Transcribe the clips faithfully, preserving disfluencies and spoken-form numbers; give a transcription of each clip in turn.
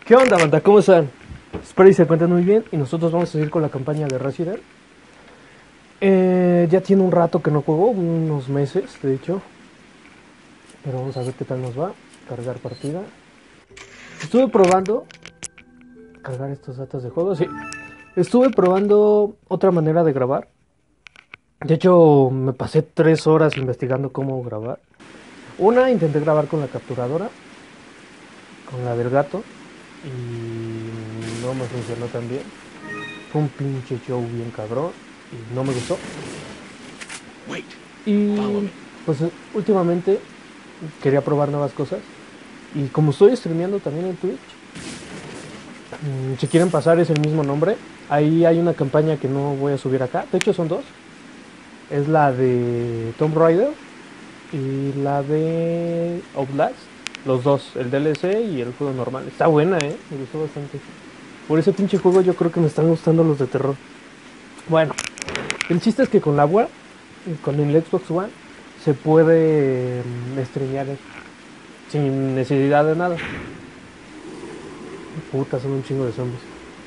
¿Qué onda, banda? ¿Cómo están? Espero y se encuentren muy bien. Y nosotros vamos a seguir con la campaña de Resident. Eh, ya tiene un rato que no juego, unos meses, de hecho. Pero vamos a ver qué tal nos va. Cargar partida. Estuve probando cargar estos datos de juego. Sí, estuve probando otra manera de grabar. De hecho, me pasé tres horas investigando cómo grabar. Una, intenté grabar con la capturadora, con la del gato, y no me funcionó tan bien. Fue un pinche show bien cabrón y no me gustó. Y pues últimamente quería probar nuevas cosas. Y como estoy streameando también en Twitch, si quieren pasar es el mismo nombre. Ahí hay una campaña que no voy a subir acá. De hecho son dos. Es la de Tomb Raider y la de Outlast. Los dos, el D L C y el juego normal. Está buena, eh. Me gustó bastante. Por ese pinche juego yo creo que me están gustando los de terror. Bueno, el chiste es que con la web, con el Xbox One, se puede um, streamear sin necesidad de nada. Puta, son un chingo de zombies.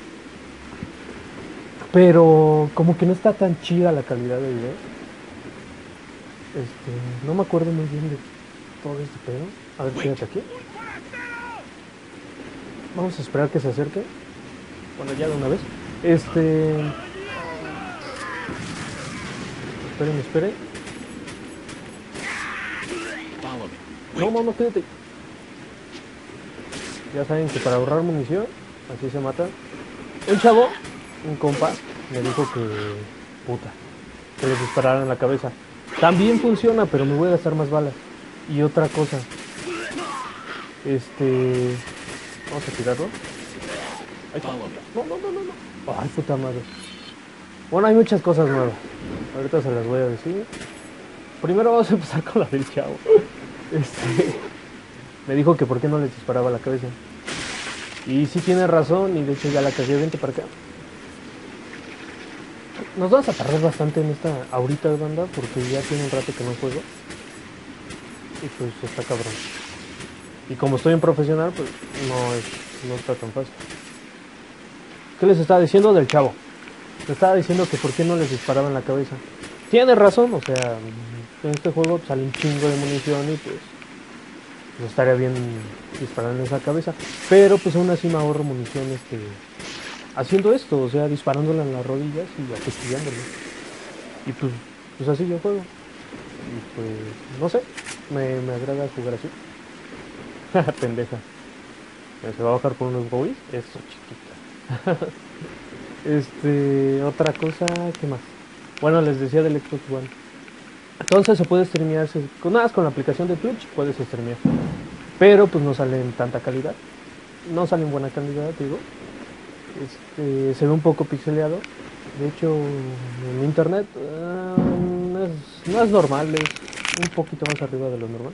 Pero como que no está tan chida la calidad de video. Este, no me acuerdo muy bien de todo este pedo. A ver, quédate aquí. Vamos a esperar que se acerque. Bueno, ya de una vez. Este... Esperen, esperen. No, no, no, quédate. Ya saben que para ahorrar munición, así se mata. Un chavo, un compa, me dijo que... Puta, que les dispararan en la cabeza. También funciona, pero me voy a gastar más balas. Y otra cosa. Este... Vamos a tirarlo. Ay, no, no, no, no, no. Ay, puta madre. Bueno, hay muchas cosas nuevas. Ahorita se las voy a decir. Primero vamos a empezar con la del chavo. Este... Me dijo que por qué no les disparaba la cabeza. Y sí tiene razón, y de hecho ya la cagué. Vente para acá. Nos vamos a tardar bastante en esta ahorita, banda, porque ya tiene un rato que no juego. Y pues está cabrón. Y como estoy en profesional, pues no, es, no está tan fácil. ¿Qué les estaba diciendo del chavo? Les estaba diciendo que por qué no les disparaba en la cabeza. Tiene razón, o sea, en este juego sale un chingo de munición y pues no estaría bien disparar en esa cabeza. Pero pues aún así me ahorro munición este, haciendo esto, o sea, disparándola en las rodillas y acuchillándole. Y pues, pues así yo juego. Y pues, no sé, me, me agrada jugar así. Pendeja. Se va a bajar por unos boys. Eso, chiquita. Este, otra cosa, ¿qué más? Bueno, les decía del Xbox One. Entonces se puede streamear, con nada más con la aplicación de Twitch puedes streamear. Pero pues no sale en tanta calidad. No sale en buena calidad, digo. Este, se ve un poco pixeleado. De hecho, en internet uh, no, es, no es normal, es un poquito más arriba de lo normal.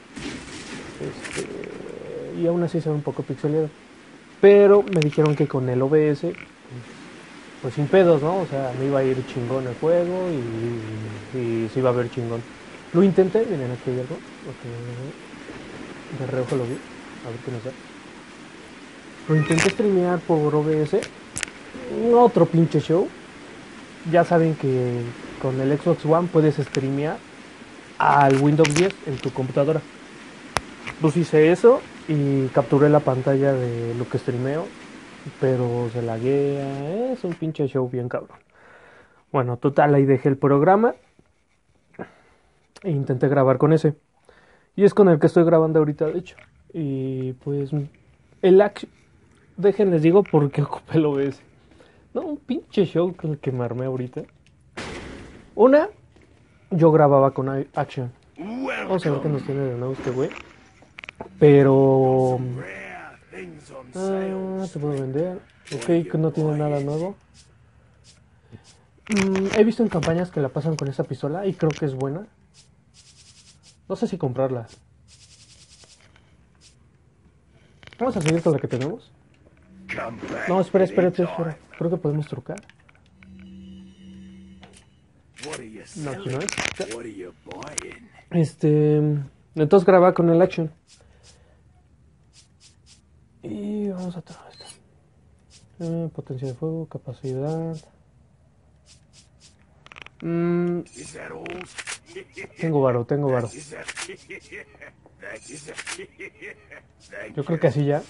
Este, y aún así se ve un poco pixeleado. Pero me dijeron que con el O B S, pues sin pedos, ¿no? O sea, me iba a ir chingón el juego y, y, y se iba a ver chingón. Lo intenté, miren, aquí hay algo. Okay. De reojo lo vi, a ver qué nos da. Lo intenté streamear por O B S. Otro pinche show. Ya saben que con el Xbox One puedes streamear al Windows diez en tu computadora. Pues hice eso y capturé la pantalla de lo que streameo, pero se laguea. Es un pinche show bien cabrón. Bueno, total, ahí dejé el programa e intenté grabar con ese. Y es con el que estoy grabando ahorita, de hecho. Y pues el action... Déjenles digo por qué ocupé el O B S. No, un pinche show con el que me armé ahorita. Una, yo grababa con Action. Vamos a ver qué nos tiene de nuevo este güey. Pero... Ah, te puedo vender. Ok, que no tiene nada nuevo. Mm, he visto en campañas que la pasan con esa pistola y creo que es buena. No sé si comprarla. Vamos a seguir con la que tenemos. No, espera, espera, espera. Creo que podemos trucar. No, aquí no es. Este... Entonces grababa con el Action. Y vamos a traer esta. Eh, potencia de fuego, capacidad. Mm, tengo varo, tengo varo. Yo creo que así ya.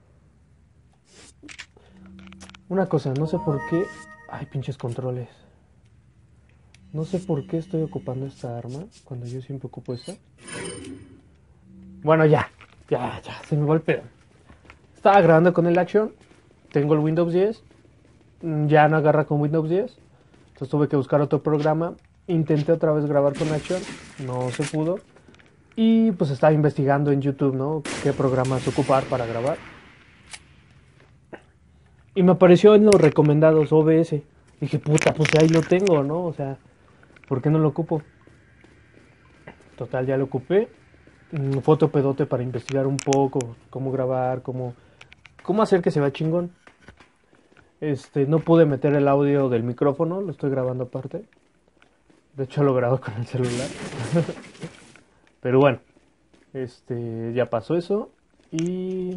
Una cosa, no sé por qué. Ay, pinches controles. No sé por qué estoy ocupando esta arma cuando yo siempre ocupo esta. Bueno, ya. Ya, ya, se me va el pedo. Estaba grabando con el Action. Tengo el Windows diez. Ya no agarra con Windows diez. Entonces tuve que buscar otro programa. Intenté otra vez grabar con Action. No se pudo. Y pues estaba investigando en YouTube, ¿no? Qué programas ocupar para grabar. Y me apareció en los recomendados O B S. Dije, puta, pues ahí lo tengo, ¿no? O sea, ¿por qué no lo ocupo? Total, ya lo ocupé. Fue otro pedote para investigar un poco cómo grabar, cómo, cómo hacer que se vea chingón. Este, no pude meter el audio del micrófono, lo estoy grabando aparte. De hecho lo grabo con el celular. Pero bueno, este, ya pasó eso. Y...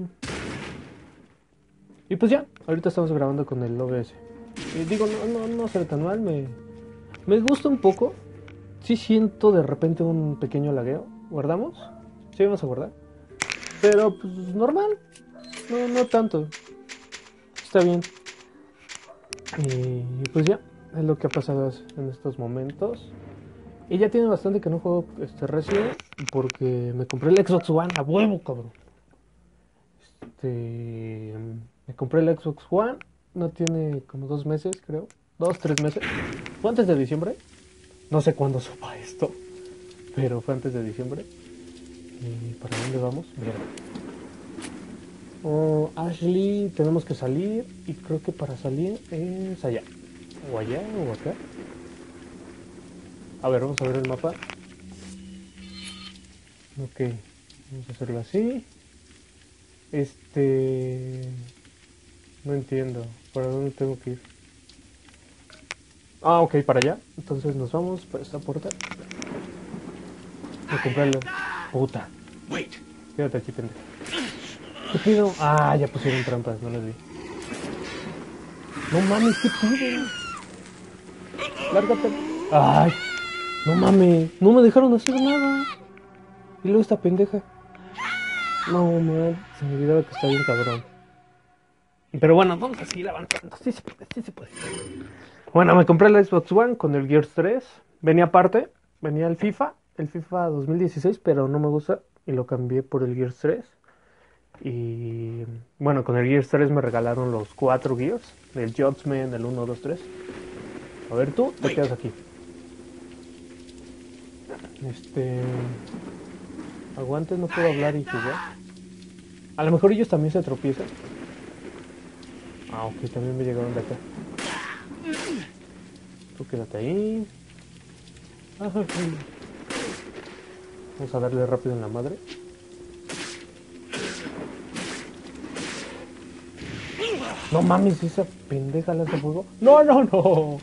Y pues ya, ahorita estamos grabando con el O B S. Y digo, no, no, no será tan mal, me, me gusta un poco. Sí siento de repente un pequeño lagueo. ¿Guardamos? Sí, vamos a guardar. Pero pues normal. No, no tanto. Está bien. Y pues ya, es lo que ha pasado en estos momentos. Y ya tiene bastante que no juego este Resident porque me compré el Xbox One a huevo, cabrón. Este, me compré el Xbox One, no tiene como dos meses, creo. Dos, tres meses. Fue antes de diciembre. No sé cuándo suba esto, pero fue antes de diciembre. ¿Y para dónde vamos? Mira. Oh, Ashley, tenemos que salir y creo que para salir es allá. O allá o acá. A ver, vamos a ver el mapa. Ok, vamos a hacerlo así. Este... No entiendo. ¿Para dónde tengo que ir? Ah, ok, para allá. Entonces nos vamos por esta puerta. Voy a comprarlo. Puta. Quédate aquí, pendejo. ¿Qué pido? Ah, ya pusieron trampas, no las vi. No mames, ¿qué pido? Lárgate. Ay, no mames. No me dejaron hacer nada. Y luego esta pendeja. No, man. Se me olvidaba que está bien cabrón. Pero bueno, vamos a seguir avanzando. Sí se puede, sí se puede. Bueno, me compré el Xbox One con el Gears tres. Venía aparte, venía el FIFA, el FIFA dos mil dieciséis, pero no me gusta y lo cambié por el Gears tres. Y bueno, con el Gears tres me regalaron los cuatro Gears, el Judgment, el uno, dos, tres. A ver, tú te quedas aquí. Este... Aguantes, no puedo hablar y jugar. A lo mejor ellos también se tropiezan. Ah, ok, también me llegaron de acá. Tú quédate ahí. Vamos a darle rápido en la madre. No mames, esa pendeja le hace fuego. No, no, no.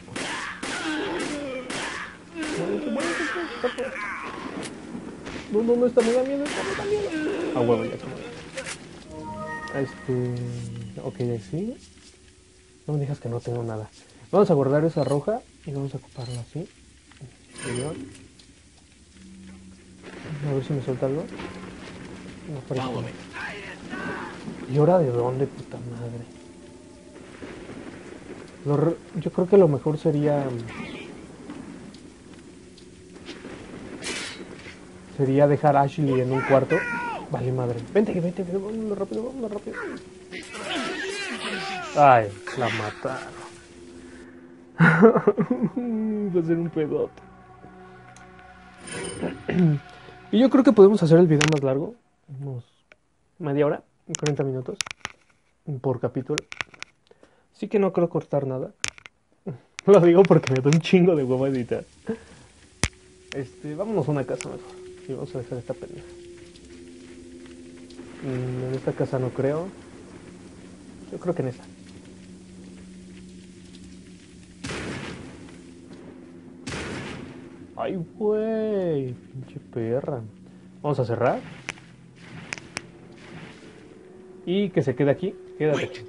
No, no, no, esta me da miedo, esta me da miedo. Ah, huevo, ya como. Este... Ok, así. No me digas que no tengo nada. Vamos a guardar esa roja y vamos a ocuparla así. A ver si me suelta algo. No parece. ¿Y ahora de dónde, puta madre? Lo re... Yo creo que lo mejor sería... Sería dejar a Ashley en un cuarto. Vale, madre. Vente, vente, vente, vámonos rápido, vámonos rápido. Ay, la mataron. Va a ser un pedote. Y yo creo que podemos hacer el video más largo. Unos media hora, cuarenta minutos por capítulo. Sí que no creo cortar nada. Lo digo porque me da un chingo de huevo editar. Este, vámonos a una casa mejor. Y vamos a dejar esta pendeja. En esta casa no creo. Yo creo que en esta. Ay, güey. Pinche perra. Vamos a cerrar. Y que se quede aquí. Quédate aquí.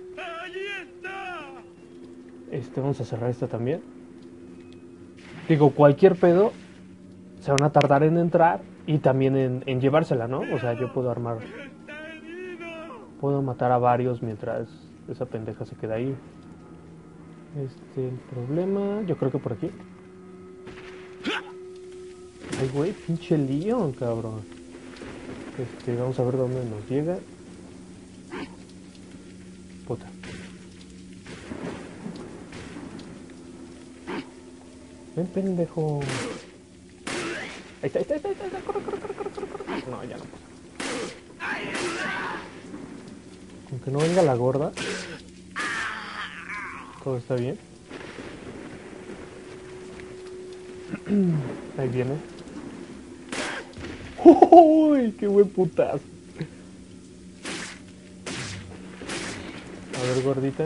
Este, vamos a cerrar esta también. Digo, cualquier pedo se van a tardar en entrar y también en, en llevársela, ¿no? O sea, yo puedo armar... Puedo matar a varios mientras esa pendeja se queda ahí. Este, el problema... Yo creo que por aquí. Ay, güey, pinche lío, cabrón. Este, vamos a ver dónde nos llega. Puta. Ven, pendejo. Ahí está, ahí está, ahí está, ahí está. Corre, corre, corre, corre, corre, corre. No, ya no puedo. Aunque no venga la gorda, todo está bien. Ahí viene. ¡Uy! ¡Qué buen putazo! A ver, gordita.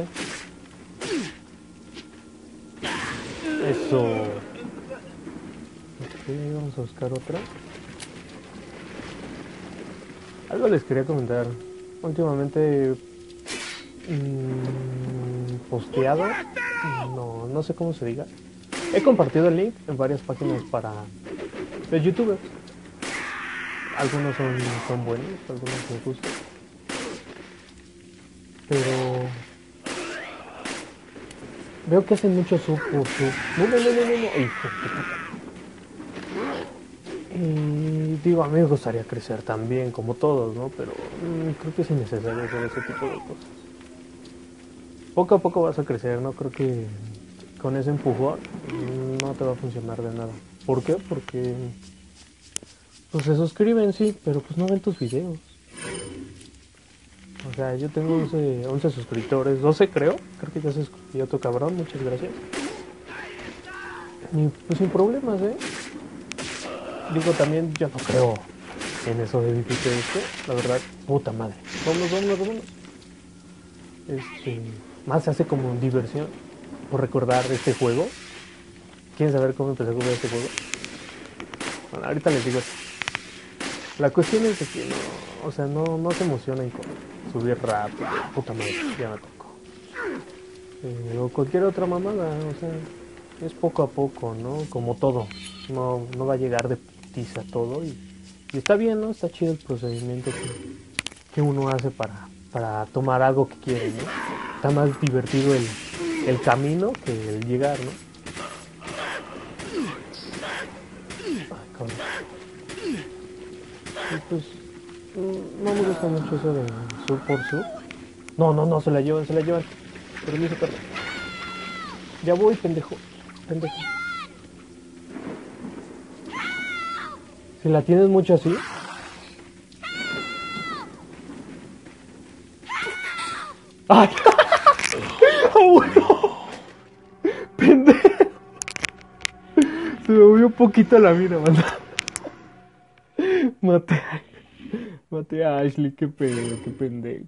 Eso. Ok, vamos a buscar otra. Algo les quería comentar. Últimamente mmm, posteado, no, no sé cómo se diga. He compartido el link en varias páginas para los youtubers. Algunos son, son buenos, algunos me gustan. Pero veo que hacen mucho sub por sub. No, no, no, no, no, no. Hijo de puta. Y digo, a mí me gustaría crecer también, como todos, ¿no? Pero mmm, creo que es innecesario hacer ese tipo de cosas. Poco a poco vas a crecer, no creo que con ese empujón no te va a funcionar de nada. ¿Por qué? Porque pues se suscriben, sí, pero pues no ven tus videos. O sea, yo tengo once, once suscriptores, doce creo, creo que ya se suscribió otro cabrón, muchas gracias. Y pues sin problemas, ¿eh? Digo, también yo no creo en eso de difícil esto, la verdad, puta madre. Vámonos, vámonos, vámonos. Este, más se hace como diversión por recordar este juego. ¿Quieren saber cómo empecé a jugar este juego? Bueno, ahorita les digo. La cuestión es de que no, o sea, no, no se emocionen con subir rápido. Puta madre, ya me tocó. Eh, o cualquier otra mamada, o sea, es poco a poco, ¿no? Como todo. No, no va a llegar de putiza todo y, y está bien, ¿no? Está chido el procedimiento que, que uno hace para, para tomar algo que quiere, ¿no? Está más divertido el, el camino que el llegar, ¿no? Ay, cabrón. Y pues no me gusta mucho eso de sub por sub. No, no, no, se la llevan, se la llevan. Permiso, perdón. Ya voy, pendejo. Pendejo. Si la tienes mucho así. ¡Ay! ¡Oh, no! ¡Pendejo! Se me movió un poquito la mira, manda. Maté a, maté a Ashley, qué pedo, qué pendejo.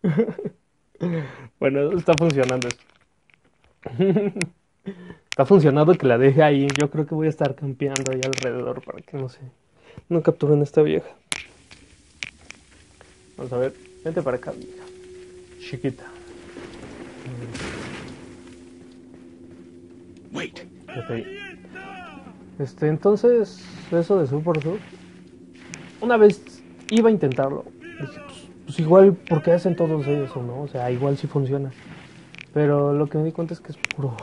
Bueno, está funcionando esto. Está funcionando que la deje ahí. Yo creo que voy a estar campeando ahí alrededor para que no se... no capturen a esta vieja. Vamos a ver. Vente para acá, vieja. Chiquita. Wait. Ok. Este, entonces, eso de sub por sub. Una vez iba a intentarlo. Dije, pues, pues igual, ¿por qué hacen todos eso, no? O sea, igual sí funciona. Pero lo que me di cuenta es que es puro...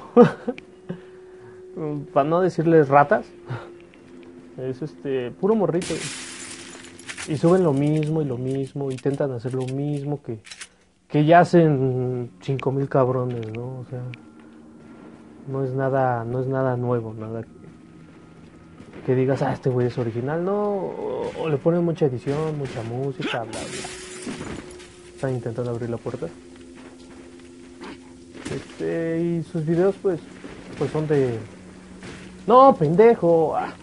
para no decirles ratas. Es este, puro morrito. Y suben lo mismo y lo mismo. Intentan hacer lo mismo que... que ya hacen cinco mil cabrones, ¿no? O sea... No es nada, no es nada nuevo, nada que, que digas, ah, este güey es original, no, o, o le ponen mucha edición, mucha música, bla, bla. Están intentando abrir la puerta. Este, y sus videos, pues, pues son de... No, pendejo. Ah.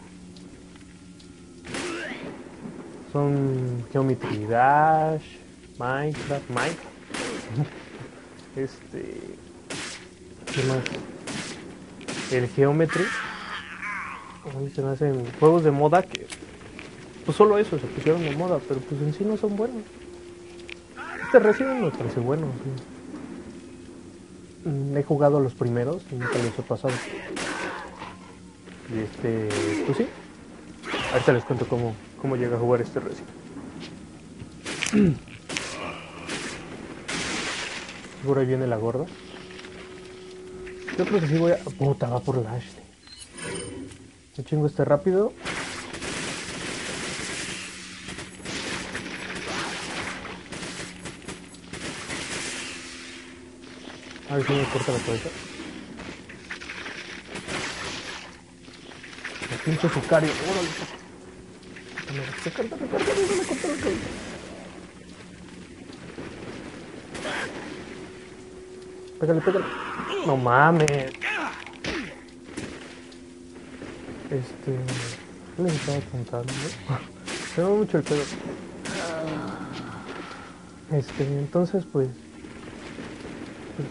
Son Geometry Dash, Minecraft, Minecraft. Este... ¿Qué más? El Geometry. A mí se me hacen juegos de moda que... Pues solo eso, se pusieron de moda, pero pues en sí no son buenos. este Resident me parece bueno, sí. He jugado los primeros y nunca los he pasado. Y este, pues sí. Ahorita les cuento cómo, cómo llega a jugar este Resident. Seguro ahí viene la gorda. Yo creo que sí voy a... Puta, va por la Ashley. Me chingo este rápido. A ver si me corta la cabeza. El pinche sicario. Órale. Se corta, se corta, se me corta la cabeza. Pégale, pégale. No mames. Este... ¿Qué les estaba contando? Se me va mucho el pedo. Este, entonces pues... pues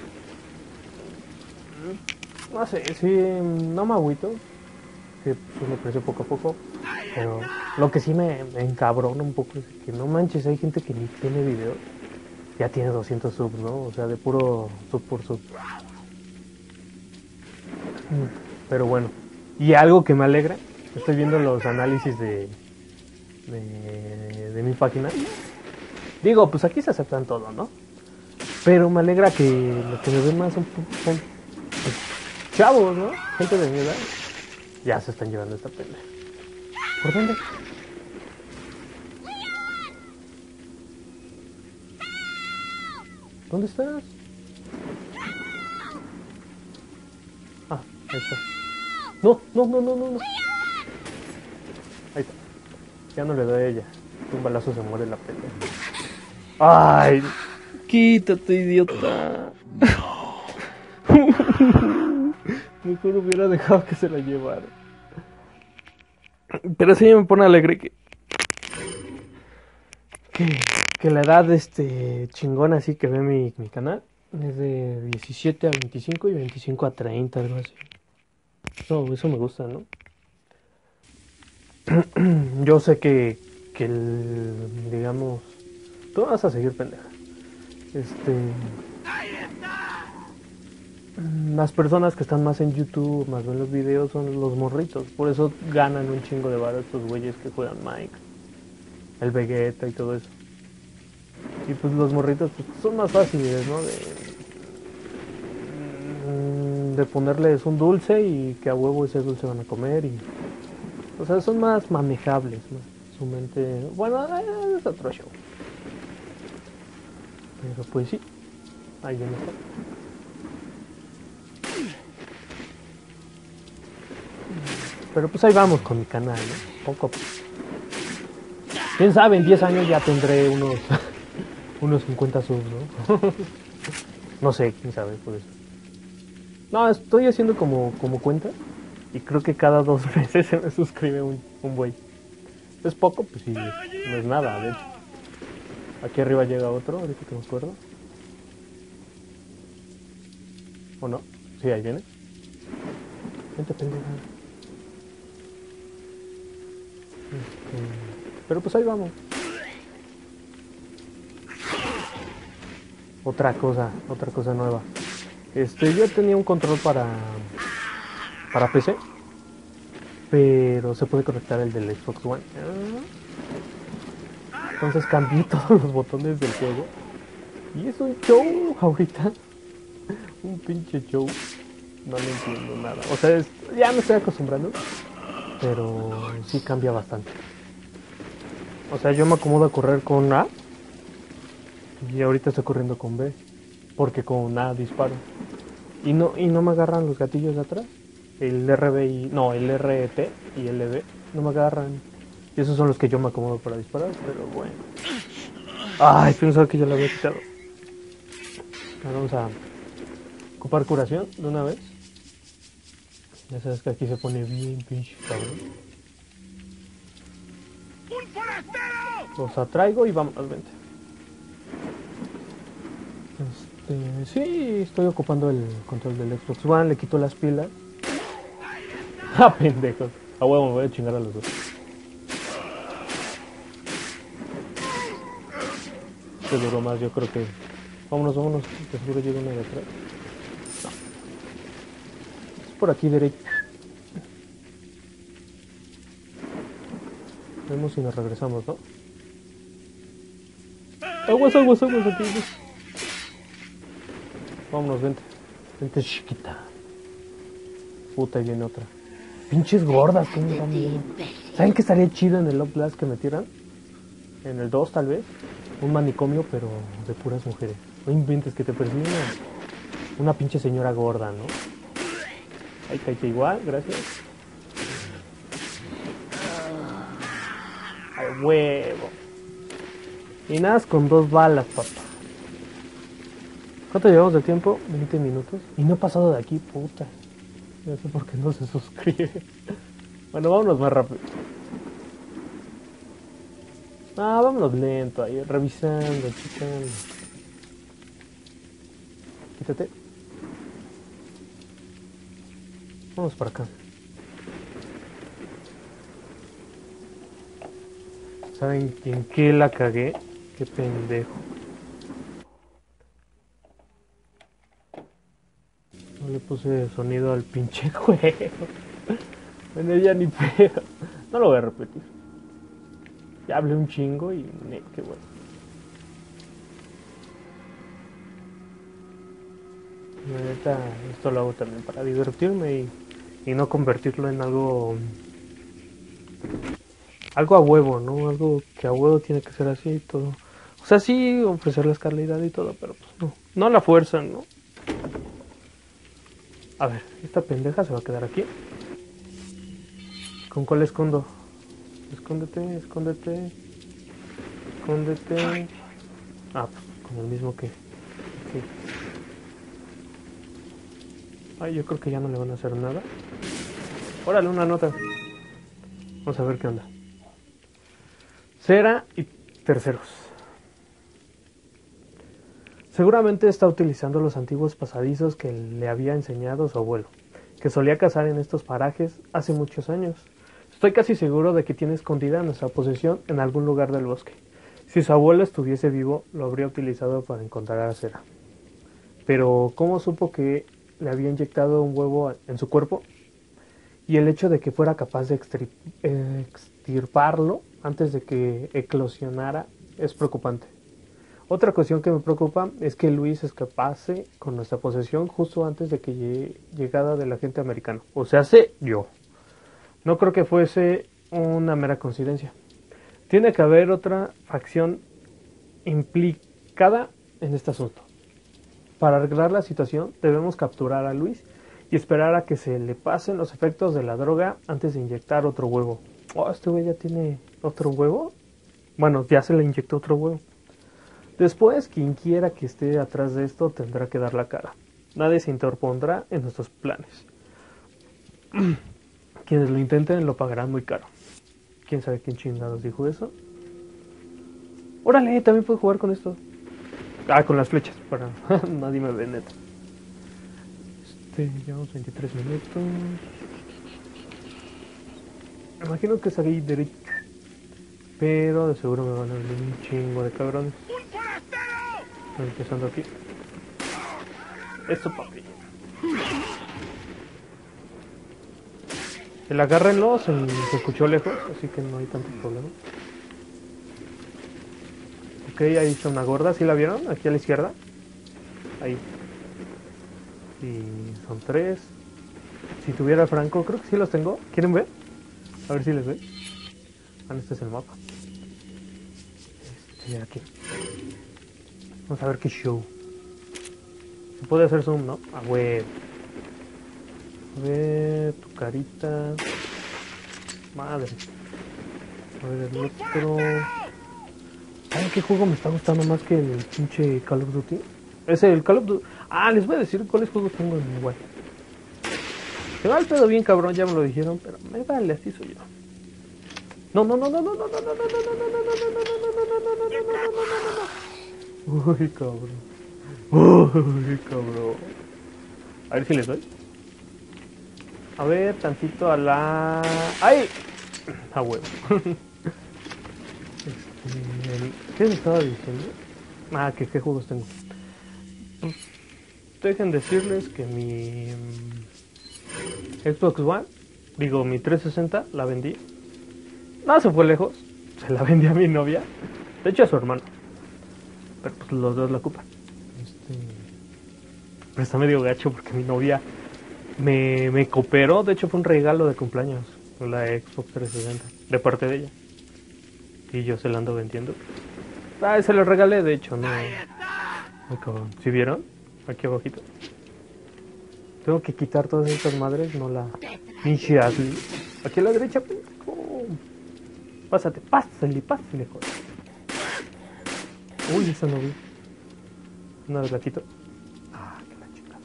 no sé, sí, no me agüito. Que pues me creció poco a poco. Pero lo que sí me, me encabrona un poco es que no manches, hay gente que ni tiene videos. Ya tiene doscientos subs, ¿no? O sea, de puro sub por sub. Pero bueno. Y algo que me alegra, estoy viendo los análisis de, de, de mi página. Digo, pues aquí se aceptan todo, ¿no? Pero me alegra que los que me ven más son, son pues, chavos, ¿no? Gente de mi edad. Ya se están llevando esta pendeja. ¿Por dónde? ¿Dónde estás? Ah, ahí está. No, no, no, no, no, no. Ahí está. Ya no le doy a ella. Un balazo se muere la pendeja. ¡Ay! Quítate, idiota. Mejor hubiera dejado que se la llevara. Pero sí me pone alegre que... Que, que la edad este chingona así que ve mi, mi canal es de diecisiete a veinticinco y veinticinco a treinta, algo así. Eso, eso me gusta, ¿no? Yo sé que, que el, digamos... Tú vas a seguir pendeja. Este... Las personas que están más en YouTube, más ven los videos, son los morritos. Por eso ganan un chingo de varo estos güeyes que juegan Mike, el Vegeta y todo eso. Y pues los morritos pues, son más fáciles, ¿no? De, de ponerles un dulce y que a huevo ese dulce van a comer. Y, o sea, son más manejables, ¿no? Su mente... Bueno, es otro show. Pero pues sí, ahí viene está. Pero pues ahí vamos con mi canal, ¿no? Poco a poco. Quién sabe, en diez años ya tendré unos unos cincuenta subs, ¿no? No sé, quién sabe, por eso. No, estoy haciendo como, como cuenta y creo que cada dos meses se me suscribe un, un güey. Es poco, pues sí, no es nada, de hecho. Aquí arriba llega otro, ahorita que me acuerdo. ¿O no? Sí, ahí viene. Vente, pendeja. Este... Pero pues ahí vamos. Otra cosa, otra cosa nueva. Este, yo tenía un control para para P C, pero se puede conectar el del Xbox One. Entonces cambié todos los botones del juego y es un show ahorita. Un pinche show. No le entiendo nada. O sea, es, ya me estoy acostumbrando, pero sí cambia bastante. O sea, yo me acomodo a correr con A y ahorita estoy corriendo con B, porque con A disparo. Y no y no me agarran los gatillos de atrás. El R B y... No, el R T y el L B no me agarran. Y esos son los que yo me acomodo para disparar, pero bueno. Ay, pensaba que ya lo había quitado. Ahora vamos a ocupar curación de una vez. Ya sabes que aquí se pone bien pinche cabrón. Los atraigo y vamos, vente. Este, sí, estoy ocupando el control del Xbox One, le quito las pilas. Ah, pendejos. A huevo me voy a chingar a los dos. Este duró más, yo creo que... Vámonos, vámonos, que seguro llega uno de atrás. No. Es por aquí derecho. Vemos si nos regresamos, ¿no? Aguas, aguas, aguas aquí. Vámonos, vente. Vente, chiquita. Puta, y viene otra. Pinches gordas, ¿cómo están viendo? ¿Saben qué estaría chido en el Outlast que metieran? En el dos tal vez. Un manicomio, pero de puras mujeres. No inventes que te persigue una, una pinche señora gorda, ¿no? Ay, caíte igual, gracias. Ay, huevo. Y nada, con dos balas, papá. ¿Cuánto llevamos de tiempo? veinte minutos. Y no he pasado de aquí, puta. No sé por qué no se suscribe. Bueno, vámonos más rápido. Ah, vámonos lento ahí, revisando, checando. Quítate. Vamos para acá. ¿Saben en qué la cagué? Qué pendejo. No le puse sonido al pinche juego. Bueno, ya ni pedo. No lo voy a repetir. Ya hablé un chingo y... Ne, qué bueno. La neta, esto lo hago también para divertirme y, y no convertirlo en algo... Algo a huevo, ¿no? Algo que a huevo tiene que ser así y todo. O sea, sí ofrecerles calidad y todo, pero pues no. No a la fuerza, ¿no? A ver, esta pendeja se va a quedar aquí. ¿Con cuál escondo? Escóndete, escóndete. Escóndete. Ah, pues con el mismo que... Sí. Ay, yo creo que ya no le van a hacer nada. Órale, una nota. Vamos a ver qué onda. Cera y terceros. Seguramente está utilizando los antiguos pasadizos que le había enseñado su abuelo, que solía cazar en estos parajes hace muchos años. Estoy casi seguro de que tiene escondida nuestra posesión en algún lugar del bosque. Si su abuelo estuviese vivo, lo habría utilizado para encontrar a Cera. Pero, ¿cómo supo que le había inyectado un huevo en su cuerpo? Y el hecho de que fuera capaz de extirparlo antes de que eclosionara es preocupante. Otra cuestión que me preocupa es que Luis escapase con nuestra posesión justo antes de que llegada del agente americano. O sea, sé yo. No creo que fuese una mera coincidencia. Tiene que haber otra facción implicada en este asunto. Para arreglar la situación debemos capturar a Luis y esperar a que se le pasen los efectos de la droga antes de inyectar otro huevo. Oh, este güey ya tiene otro huevo. Bueno, ya se le inyectó otro huevo. Después, quien quiera que esté atrás de esto tendrá que dar la cara. Nadie se interpondrá en nuestros planes. Quienes lo intenten lo pagarán muy caro. ¿Quién sabe quién chingados dijo eso? Órale, también puedo jugar con esto. Ah, con las flechas, para nadie me ve, neta. Este, llevamos veintitrés minutos. Me imagino que es ahí derecho. Pero de seguro me van a venir un chingo de cabrones. Estoy empezando aquí. Esto, papi. El agárrenlo, se, se escuchó lejos, así que no hay tanto problema. Ok, ahí está una gorda, ¿sí la vieron? Aquí a la izquierda. Ahí. Y son tres. Si tuviera Franco, creo que sí los tengo. ¿Quieren ver? A ver si les ve. Ah, este es el mapa. Este, aquí. Vamos a ver qué show. Se puede hacer zoom, ¿no? Ah, güey. A ver, tu carita. Madre. A ver, el otro. ¿Saben qué juego me está gustando más que el pinche Call of Duty? Es el Call of Duty. Ah, les voy a decir cuáles juegos tengo en mi web. Se va el pedo bien cabrón, ya me lo dijeron, pero me vale, así soy yo. No, no, no, no, no, no, no, no, no, no, no, no, no, no, no, no, no. Uy, cabrón. Uy, cabrón. A ver si les doy. A ver, tantito a la... ¡Ay! A huevo. Este, ¿qué les estaba diciendo? Ah, ¿qué, qué juegos tengo? Pues, dejen decirles que mi mm, Xbox One, digo, mi trescientos sesenta, la vendí. No se fue lejos, se la vendí a mi novia. De hecho, a su hermano. Pero pues los dos la ocupan. Este... Pero está medio gacho porque mi novia me, me cooperó. De hecho, fue un regalo de cumpleaños. La Xbox trescientos sesenta. De parte de ella. Y yo se la ando vendiendo. Ah, se lo regalé, de hecho, no. Ay, cabrón. ¿Sí vieron? Aquí abajito. Tengo que quitar todas estas madres, no la... Pinche Ashley. Aquí a la derecha, pendejo. Pásate, pásale, pásale, joder. Uy, esa no vi. Una vez la quito. Ah, que la chingada.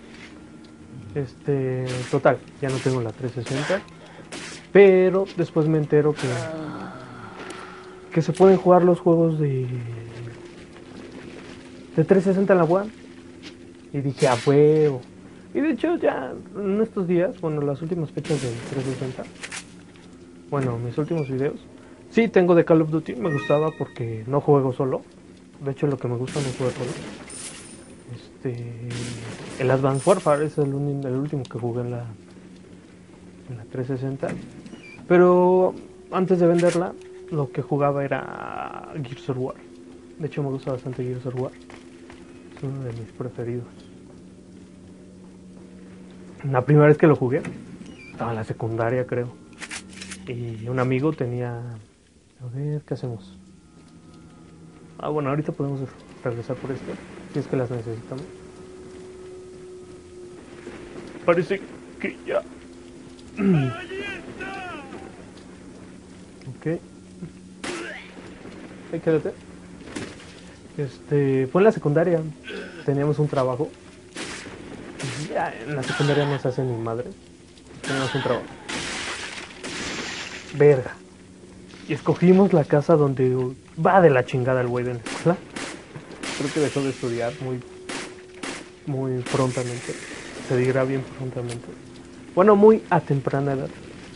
Este, total, ya no tengo la trescientos sesenta. Pero después me entero que... Que se pueden jugar los juegos de... De trescientos sesenta en la One. Y dije, a huevo. Y de hecho ya en estos días, bueno, las últimas fechas del trescientos sesenta, bueno, mis últimos videos, sí tengo de Call of Duty, me gustaba porque no juego solo. De hecho, lo que me gusta no juego solo. Este, el Advanced Warfare es el, un, el último que jugué en la, en la trescientos sesenta. Pero antes de venderla, lo que jugaba era Gears of War. De hecho, me gusta bastante Gears of War. Es uno de mis preferidos. La primera vez que lo jugué, estaba en la secundaria, creo. Y un amigo tenía... A ver, ¿qué hacemos? Ah, bueno, ahorita podemos regresar por esto, si es que las necesitamos. Parece que ya... Ok. Ahí quédate. Este, fue en la secundaria. Teníamos un trabajo. Ya en la secundaria no se hace ni madre. Teníamos un trabajo. Verga. Y escogimos la casa donde va de la chingada el güey de la escuela. Creo que dejó de estudiar muy, muy prontamente. Se dirá bien prontamente. Bueno, muy a temprana edad.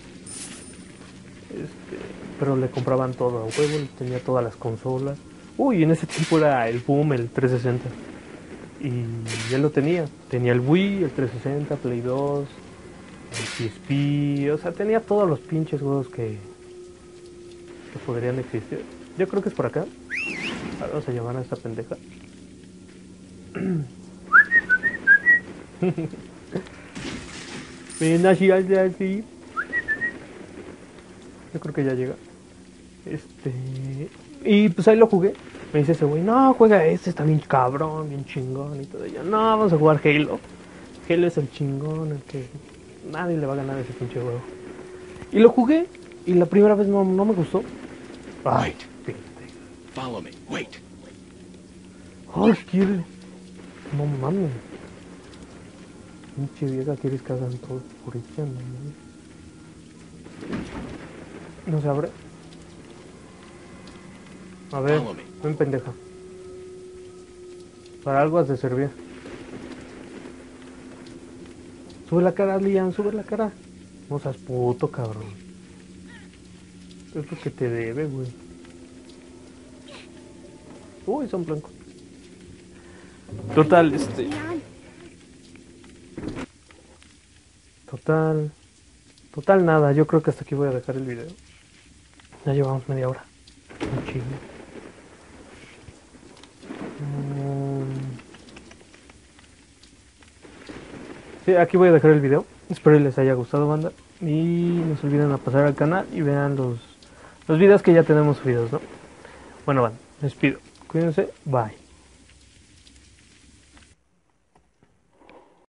Este, pero le compraban todo a huevo, tenía todas las consolas. Uy, en ese tiempo era el boom, el trescientos sesenta. Y él lo tenía. Tenía el Wii, el trescientos sesenta, Play dos, el P S P. O sea, tenía todos los pinches juegos que, que podrían existir. Yo creo que es por acá. Ahora vamos a llamar a esta pendeja. Ven así, así, así. Yo creo que ya llega. Este... Y pues ahí lo jugué. Me dice ese güey, no, juega este, está bien cabrón, bien chingón y todo. Y yo, no, vamos a jugar Halo. Halo es el chingón, el que nadie le va a ganar a ese pinche juego. Y lo jugué, y la primera vez no, no me gustó. Ay, fíjate. Follow me. Wait. Ay, quiere. No mames. Pinche vieja, quieres que hagan todo por ella, no mames. No se abre. A ver, ven pendeja. Para algo has de servir. Sube la cara, Lian, sube la cara. No seas puto, cabrón. Es lo que te debe, güey. Uy, son blancos. Total, este... Total... Total nada, yo creo que hasta aquí voy a dejar el video. Ya llevamos media hora. Un chingo. Sí, aquí voy a dejar el video. Espero que les haya gustado, banda. Y no se olviden a pasar al canal y vean los, los videos que ya tenemos subidos, ¿no? Bueno, van, les pido. Cuídense. Bye.